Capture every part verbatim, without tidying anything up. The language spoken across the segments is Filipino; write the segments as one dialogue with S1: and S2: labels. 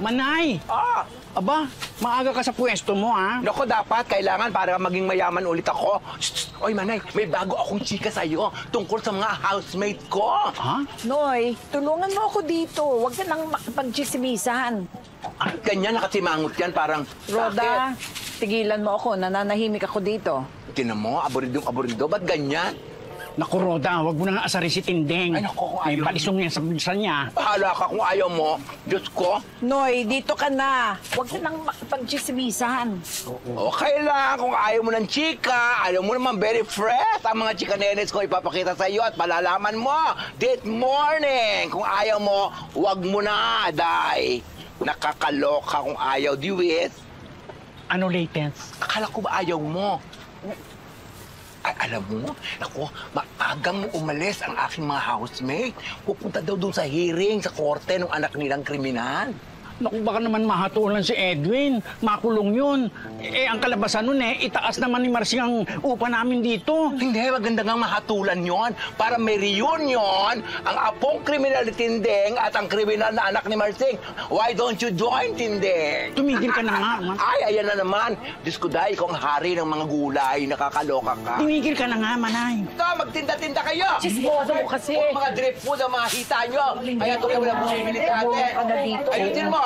S1: Manay!
S2: Ah!
S1: Aba, maaga ka sa pwesto mo, ha?
S2: Naku, dapat, kailangan para maging mayaman ulit ako. Shh, shh. Oy, Manay, may bago akong chika sa'yo tungkol sa mga housemate ko.
S1: Ha?
S3: Noy, tulungan mo ako dito. Huwag ka nang makipagchismisan.
S2: Ah, ganyan nakasimangot yan, parang...
S3: Roda, tigilan mo ako. Nananahimik ako dito.
S2: Tinan mo, aboridong aborido. Ba't ganyan?
S1: Naku, Roda, huwag mo nang asarin si Tindeng.
S2: Ay, naku, kung
S1: May
S2: ayaw.
S1: balisong yan sa bulsa niya.
S2: Bahala ka kung ayaw mo. Diyos ko.
S3: Noy, dito ka na. Huwag ka nang makipagchismisan.
S2: Okay lang, kung ayaw mo ng chika, ayaw mo naman very fresh ang mga chika nenes ko ipapakita sa iyo at palalaman mo this morning. Kung ayaw mo, wag mo na, Day. Nakakaloka kung ayaw, Diwit.
S1: Ano latest?
S2: Akala ko ba ayaw mo? Ay, alam mo, ako, maagang mo umalis ang aking mga housemate. Pupunta daw doon sa hearing, sa korte ng anak nilang kriminal.
S1: Naku, baka naman mahatulan si Edwin. Makulong yun. Eh, ang kalabasan nun eh, itaas naman ni Marcy ang upa namin dito.
S2: Hindi, maganda nga mahatulan yon para may reunion ang apong kriminal ni Tindeng at ang kriminal na anak ni Marcing. Why don't you join, Tindeng?
S1: Tumigil ka na nga. Ma.
S2: Ay, ayan na naman. Diyos ko, Day, ikaw ang hari ng mga gulay. Nakakaloka ka.
S1: Tumigil ka na nga, Manay.
S2: Ito, magtinda-tinda kayo!
S3: Chismoso mo kasi.
S2: Kung mga drip food ang mga hita nyo. Kaya ito kayo na bumibili natin.
S3: Ka na dito.
S2: Ayusin mo!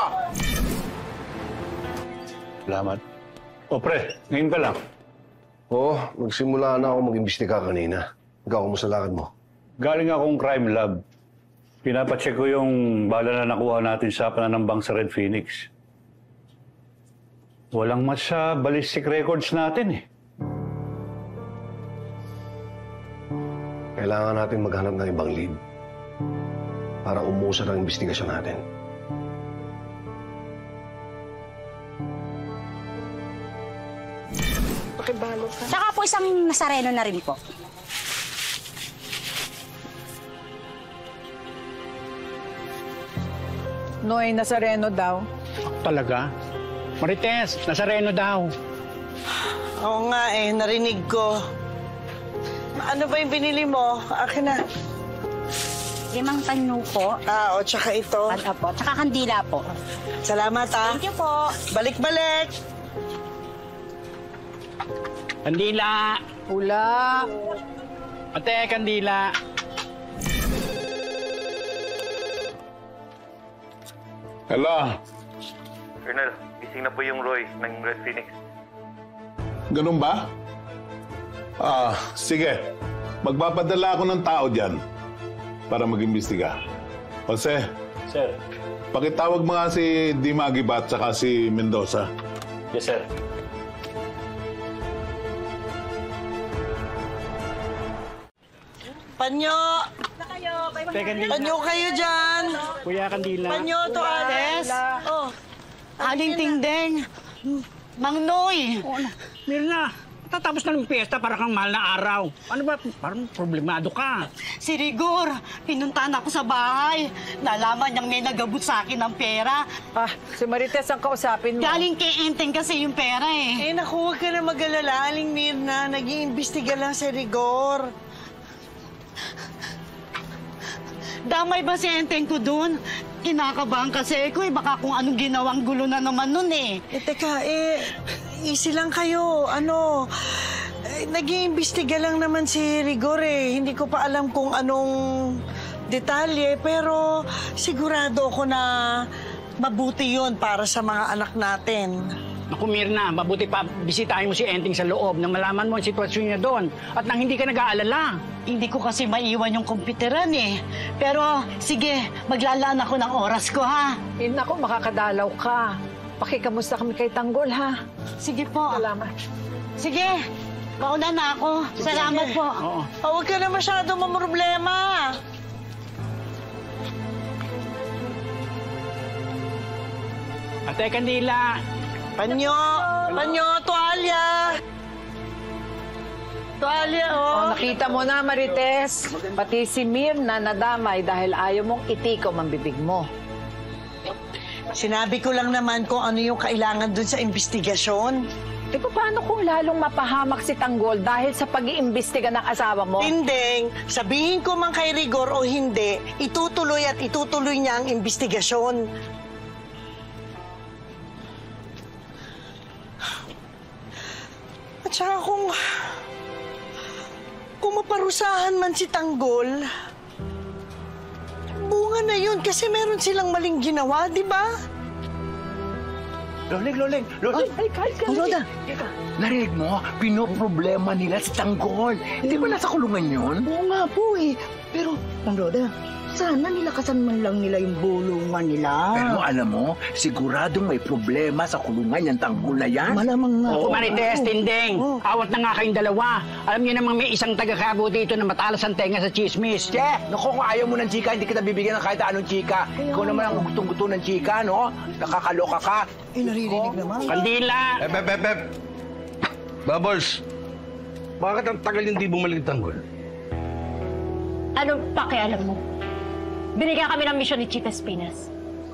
S4: Salamat. O pre, ngayon ka lang.
S5: Oo, magsimula na ako mag-imbestiga kanina. Ikaw, kumusta lakad mo?
S4: Galing akong crime lab. Pinapacheck ko yung bala na nakuha natin sa pananambang sa Red Phoenix. Walang match sa ballistic records natin eh.
S5: Kailangan natin maghanap ng ibang lead para umusad ang investigasyon natin.
S3: Pakibalo ka.
S6: Saka po isang Nazareno na rin po.
S3: Noy, Nazareno daw.
S1: Talaga? Marites, Nazareno daw.
S7: Oo nga eh, narinig ko. Ano ba yung binili mo? Akin na.
S6: Limang tanyo po.
S7: Ah, o, tsaka ito.
S6: At po. Tsaka kandila po.
S7: Salamat ah.
S6: Thank you po.
S7: Balik-balik.
S1: Kandila!
S3: Pula.
S1: Ate, kandila!
S8: Hello?
S9: Colonel, gising na po yung Roy ng Red Phoenix.
S8: Ganun ba? Ah, sige. Magpapadala ako ng tao dyan para mag-imbestiga. Jose,
S4: Sir.
S8: pakitawag mo nga si Dimagibat at si Mendoza.
S4: Yes, sir.
S7: Panyo!
S1: Ate, kandila.
S7: Panyo kayo dyan!
S1: Kuya, kandila.
S7: Panyo to, Ales! Oh,
S10: Aling Tindeng, Mang Noy.
S1: Mirna, tatapos na ng piyesta para kang mahal na araw. Ano ba? Parang problemado ka.
S10: Si Rigor, pinuntahan ako sa bahay. Nalaman niyang may nagabot sa akin ng pera.
S3: Ah, si Marites ang kausapin mo.
S10: Galing kay Enteng kasi yung pera eh.
S7: eh naku, huwag ka na mag-alala, Aling Mirna. Nag-iimbestiga lang si Rigor.
S10: Damay ba si Enteng ko dun? Kinakabahan kasi ko eh. Baka kung anong ginawang gulo na naman nun eh.
S7: Eh, teka, eh, easy lang kayo. Ano, eh, nag-iimbestiga lang naman si Rigor eh. Hindi ko pa alam kung anong detalye, pero sigurado ako na mabuti yun para sa mga anak natin.
S1: Naku, Mirna, mabuti pa bisitahin mo si Enteng sa loob nang malaman mo ang sitwasyon niya doon at nang hindi ka nag-aalala.
S10: Hindi ko kasi maiwan yung komputeran eh. Pero sige, maglalaan ako ng oras ko ha.
S3: Eh, naku, makakadalaw ka. Pakikamusta kami kay Tanggol, ha?
S10: Sige po.
S3: Salamat.
S10: Sige, mauna na ako. Salamat po.
S1: Oo.
S7: Oh, huwag ka na masyado mamroblema.
S1: Ate, kandila.
S7: Panyo! Panyo! Tuwalya! Tuwalya, oh!
S3: Oh, nakita mo na, Marites. Pati si Mirna nadamay dahil ayaw mong itikom ang bibig mo.
S7: Sinabi ko lang naman kung ano yung kailangan dun sa investigasyon.
S3: Eh, paano kung lalong mapahamak si Tanggol dahil sa pag-iimbestiga ng asawa mo?
S7: Tindeng, sabihin ko man kay Rigor o hindi, itutuloy at itutuloy niya ang investigasyon. Tsaka kung... Kung maparusahan man si Tanggol, bunga na yun kasi meron silang maling ginawa, di ba?
S2: Loling, Loling, Loling. Ay, kahit ka. Roda. Narinig mo, pinoproblema nila si Tanggol. Hindi ba nasa kulungan yun?
S11: Oo nga po eh. Pero, Mang Roda, sana nilakasan man lang nila yung bulungan nila.
S2: Pero alam mo, siguradong may problema sa kulungan yung Tanggol na yan.
S11: Malamang nga.
S1: Oh, Marites, Tinding, awat na nga kayong dalawa. Alam niyo namang may isang taga-Cabo dito na matalas ang tenga sa chismis.
S2: Che, naku, kung ayaw mo ng chika, hindi kita bibigyan ng kahit anong chika. Ikaw naman ang gustong-gusto ng chika, no? Nakakaloka ka.
S11: Eh, naririnig naman.
S1: Kandila!
S12: Pep, pep, pep, pep. Bubbles, bakit ang tagal hindi bumalik ng Tanggol?
S13: Anong pakialam mo? Binigyan kami ng misyon ni Chief Espinas.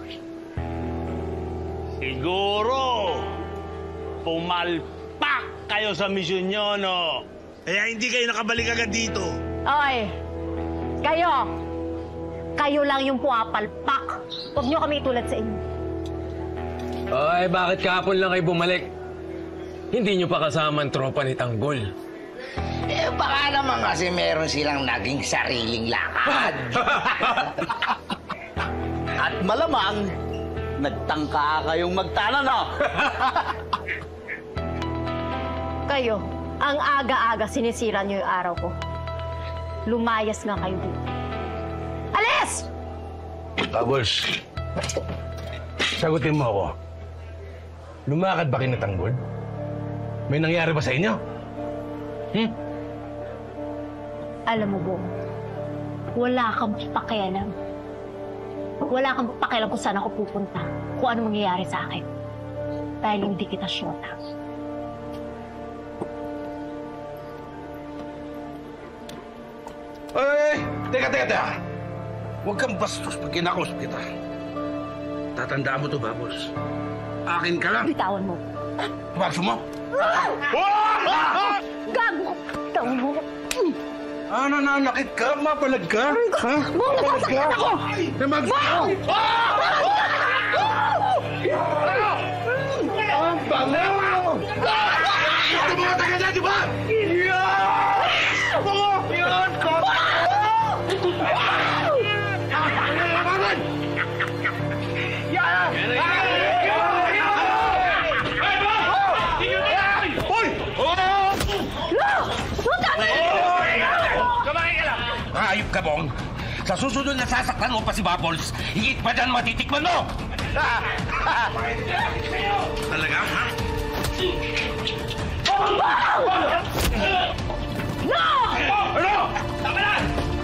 S14: Siguro, pumalpak kayo sa misyon nyo, no? Kaya hindi kayo nakabalik agad dito.
S13: Oy, kayo, kayo lang yung pumapalpak. Huwag nyo kami itulad sa inyo.
S15: Ay, bakit kahapon lang kayo bumalik? Hindi nyo pa kasama ang tropa ni Tanggol.
S2: Eh, baka naman kasi meron silang naging sariling lakad.
S16: At malamang, nagtangka kayong magtanano.
S13: Kayo, ang aga-aga sinisira nyo yung araw ko. Lumayas nga kayo dito. Alis!
S12: Bubbles, sagutin mo ako. Lumakad ba kayo na Tanggol? May nangyari ba sa inyo? Hmm?
S13: Alam mo, Bong, wala kang pakialam. Wala kang pakialam kung saan ako pupunta, kung ano mangyayari sa akin. Dahil hindi kita syota.
S12: Ay, teka, teka, teka. Huwag kang bastos pag kinakos kita. Tatandaan mo to, Bubbles. Akin ka lang.
S13: Bitawan mo.
S12: Pumasok mo.
S13: Gago! Bitawan mo.
S12: Ah, nananakit ka? Mapalag ka? Ha?
S13: Bong, napasakit ako!
S12: Bong! Ang bango! Ito mga taga na, di ba? Bango! Yan!
S14: Ayop ka, Bong. Sa susunod na sasaktan mo pa si Bubbles, higit pa dyan matitikman mo!
S12: Talaga, ha?
S14: No! Ano? Tama na!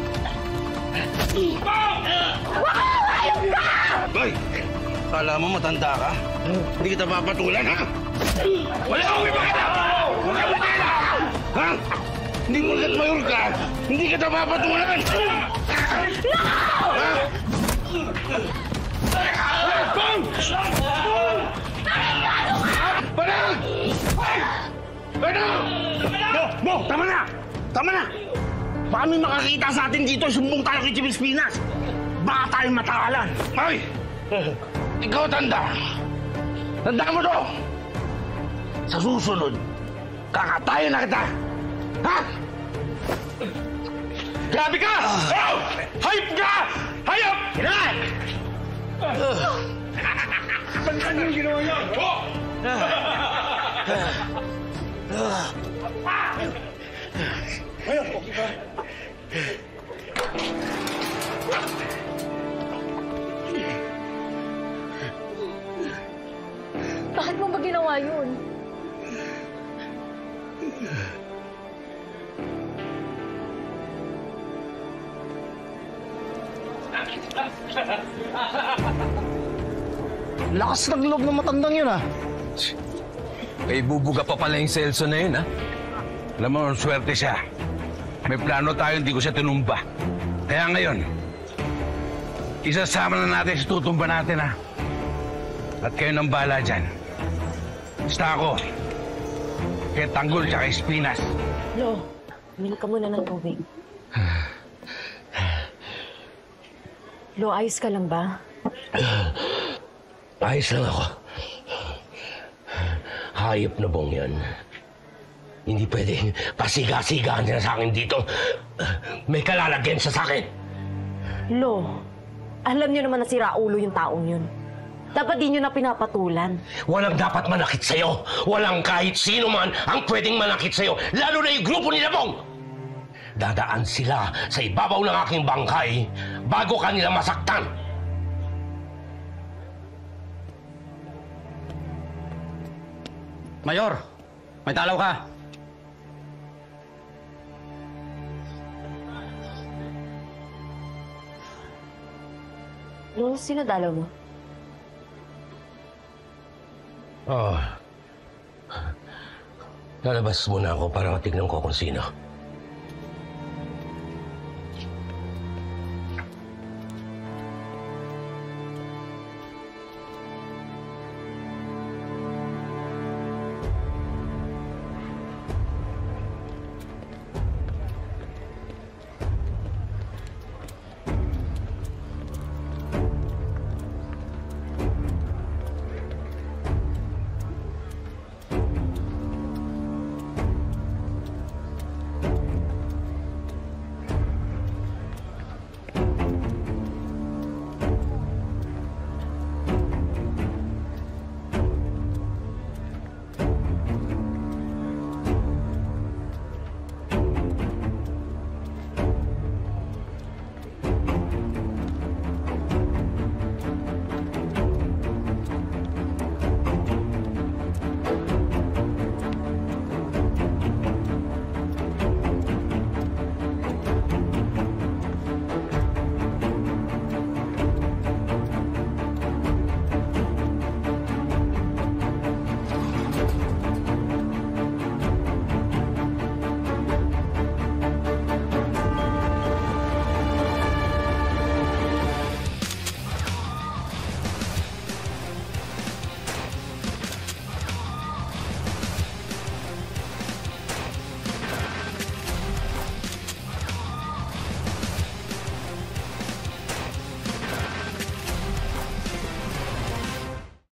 S13: Ayop ka!
S12: Boy, kala mo matanda ka? Hindi kita papatulan, ha? Wala akong ipakita! Wala akong ipakita! Ha? Hindi mo ulit mayor ka! Hindi kita papatulan!
S13: No!
S12: Ha? Bong! Bong! Parang! Ano? Bo! Bo! Tama na! Tama na! Baka may makakita sa atin dito, sumbong tayo kay Chief Espinas. Baka tayong matakalan. Ay! Ikaw tanda. Tandaan mo to. Sa susunod, kakatayo na kita. Ha? Grabe ka! Oh! Hayop ka! Hayop! Kailan! Saan yung ginawa niyo? Oh! Hayop! Okay ka?
S13: Bakit mo ba ginawa yun?
S16: Lakas ng loob ng matandang yun, ah.
S12: May bubuga pa pala yung Celso na yun, ha? Alam mo, swerte siya. May plano tayo, hindi ko siya tinumba. Kaya ngayon, isasama na natin sa tutumba natin, ha? At kayo nang bahala dyan. Basta ako, kay Tanggol tsaka Espinas.
S13: Lo, umili ka muna ng tubig. Lo, ayos ka lang ba?
S16: Ayos lang ako. Hayop na bong yan.
S14: Hindi pwede. Pasiga-sigaan nila sa akin dito. May kalalagyan siya sa akin.
S17: Lo, alam niyo naman na sira ulo yung taong yun. Dapat di niyo na pinapatulan.
S14: Walang dapat manakit sa'yo. Walang kahit sino man ang pwedeng manakit sa'yo. Lalo na yung grupo ni Labong. Dadaan sila sa ibabaw ng aking bangkay bago kanila masaktan.
S12: Mayor, may talaw ka.
S17: Lo, sino dalaw mo?
S14: Oh. Lalabas muna ako para tignan ko kung sino.